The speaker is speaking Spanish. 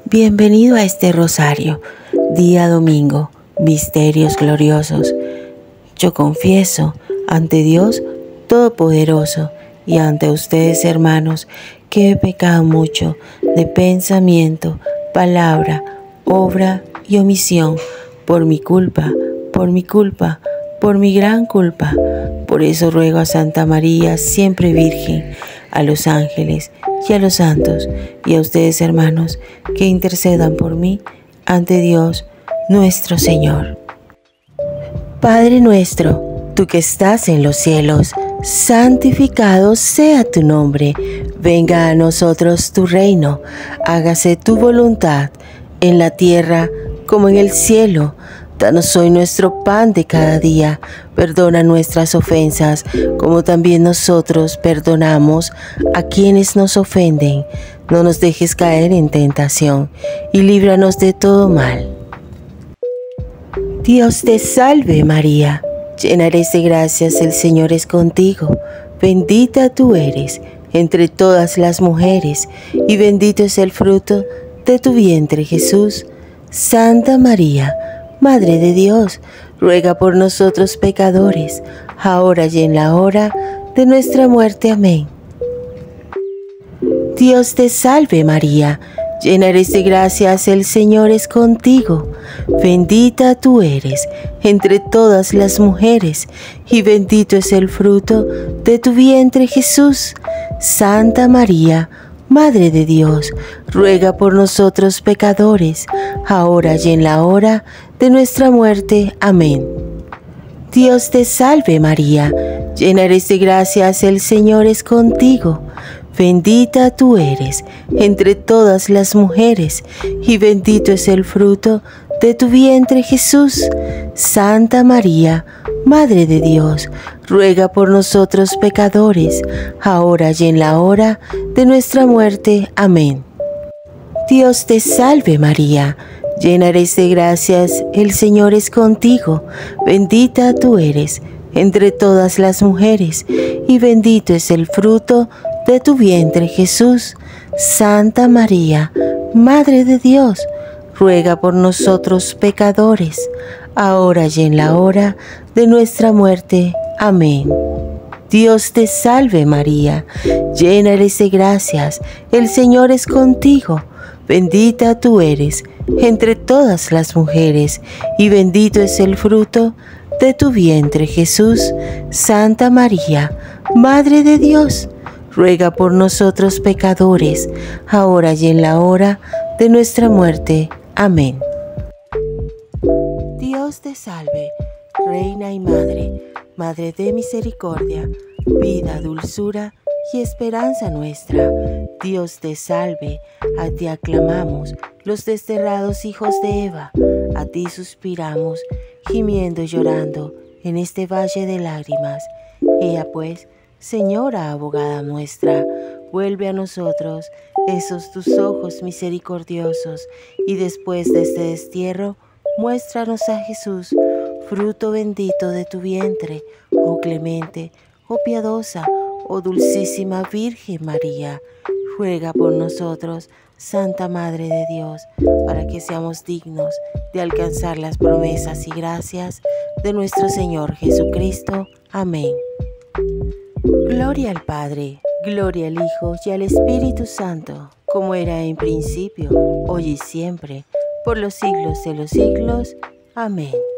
Bienvenido a este rosario, día domingo, misterios gloriosos. Yo confieso ante Dios Todopoderoso y ante ustedes, hermanos, que he pecado mucho de pensamiento, palabra, obra y omisión, por mi culpa, por mi gran culpa. Por eso ruego a Santa María, siempre Virgen, a los ángeles y a los santos, y a ustedes, hermanos, que intercedan por mí ante Dios nuestro Señor. Padre nuestro, tú que estás en los cielos, santificado sea tu nombre. Venga a nosotros tu reino. Hágase tu voluntad en la tierra como en el cielo. Danos hoy nuestro pan de cada día. Perdona nuestras ofensas, como también nosotros perdonamos a quienes nos ofenden. No nos dejes caer en tentación, y líbranos de todo mal. Dios te salve María, llena eres de gracias, el Señor es contigo. Bendita tú eres entre todas las mujeres, y bendito es el fruto de tu vientre, Jesús. Santa María, Madre de Dios, ruega por nosotros pecadores, ahora y en la hora de nuestra muerte. Amén. Dios te salve María, llena eres de gracias, el Señor es contigo. Bendita tú eres entre todas las mujeres, y bendito es el fruto de tu vientre, Jesús. Santa María, Madre de Dios, ruega por nosotros pecadores, ahora y en la hora de nuestra muerte. Amén. Dios te salve María, llena eres de gracias, el Señor es contigo. Bendita tú eres entre todas las mujeres, y bendito es el fruto de tu vientre, Jesús. Santa María, Madre de Dios, ruega por nosotros pecadores, ahora y en la hora de nuestra muerte. Amén. Dios te salve María, llena eres de gracias, el Señor es contigo. Bendita tú eres entre todas las mujeres, y bendito es el fruto de tu vientre, Jesús. Santa María, Madre de Dios, ruega por nosotros pecadores, ahora y en la hora de nuestra muerte. Amén. Dios te salve María, llena eres de gracias, el Señor es contigo. Bendita tú eres entre todas las mujeres, y bendito es el fruto de tu vientre, Jesús. Santa María, Madre de Dios, ruega por nosotros pecadores, ahora y en la hora de nuestra muerte. Amén. Dios te salve, Reina y Madre, Madre de misericordia, vida, dulzura y esperanza nuestra. Dios te salve, a ti aclamamos, los desterrados hijos de Eva, a ti suspiramos, gimiendo y llorando en este valle de lágrimas. Ea pues, Señora abogada nuestra, vuelve a nosotros esos tus ojos misericordiosos, y después de este destierro, muéstranos a Jesús, fruto bendito de tu vientre, oh clemente, oh piadosa, oh dulcísima Virgen María. Ruega por nosotros, Santa Madre de Dios, para que seamos dignos de alcanzar las promesas y gracias de nuestro Señor Jesucristo. Amén. Gloria al Padre, gloria al Hijo y al Espíritu Santo, como era en principio, hoy y siempre, por los siglos de los siglos. Amén.